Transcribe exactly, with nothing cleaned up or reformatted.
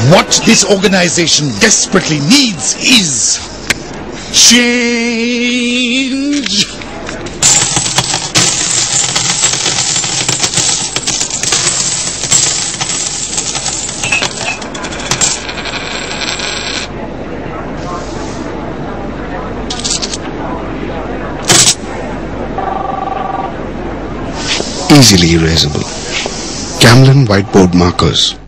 What this organization desperately needs is change. Easily erasable. Camlin whiteboard markers.